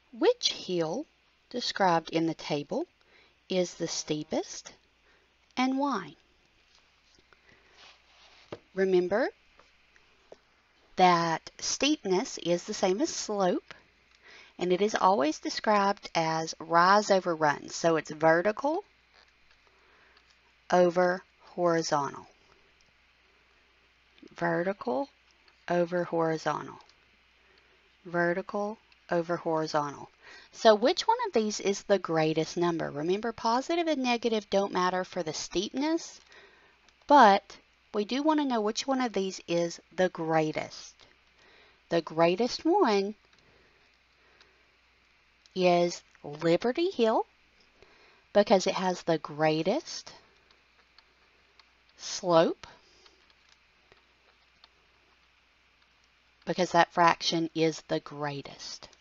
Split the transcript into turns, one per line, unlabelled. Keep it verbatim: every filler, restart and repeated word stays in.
Which hill described in the table is the steepest and why? Remember that steepness is the same as slope, and it is always described as rise over run. So it's vertical over horizontal. Vertical over horizontal. Vertical over horizontal. So which one of these is the greatest number? Remember, positive and negative don't matter for the steepness, but we do want to know which one of these is the greatest. The greatest one is Liberty Hill because it has the greatest slope, because that fraction is the greatest.